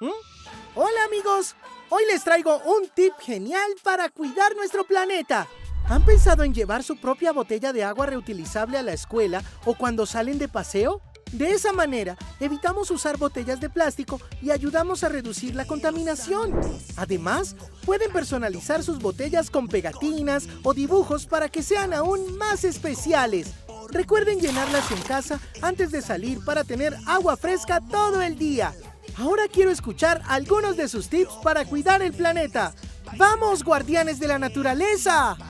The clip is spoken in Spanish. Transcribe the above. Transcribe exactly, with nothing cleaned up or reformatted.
¿Mm? Hola amigos, hoy les traigo un tip genial para cuidar nuestro planeta. ¿Han pensado en llevar su propia botella de agua reutilizable a la escuela o cuando salen de paseo? De esa manera, evitamos usar botellas de plástico y ayudamos a reducir la contaminación. Además, pueden personalizar sus botellas con pegatinas o dibujos para que sean aún más especiales. Recuerden llenarlas en casa antes de salir para tener agua fresca todo el día. Ahora quiero escuchar algunos de sus tips para cuidar el planeta. ¡Vamos, guardianes de la naturaleza!